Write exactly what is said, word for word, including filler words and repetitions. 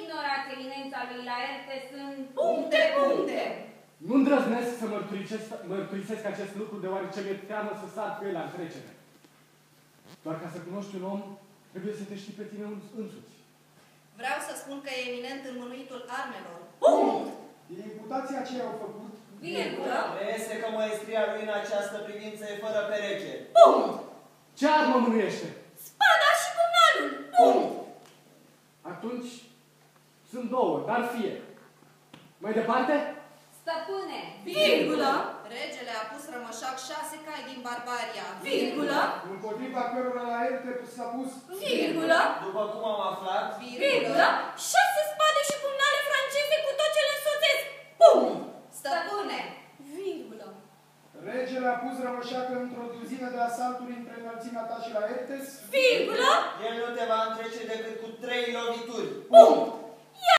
ignorați eminența lui Laerte, sunt... Puncte, puncte! Nu îndrăznesc să mărturisesc, mărturisesc acest lucru, deoarece mi-e teamă să sar cu el la întrecere. Doar ca să cunoști un om, trebuie să te știi pe tine însuți. Vreau să spun că e eminent înmânuitul armelor. Punct! E imputația ce au făcut? Virgulă! Reiese că maestria lui în această privință e fără pereche. Punct! Ce armă mânuiește? Spada și pumnalul! Punct! Atunci sunt două, dar fie. Mai departe? Stăpâne! Virgulă! Regele a pus rămășac șase cai din Barbaria. Virgulă! Împotriva cărora Laerte s-a pus... Virgulă! După cum am aflat, Virgulă! Și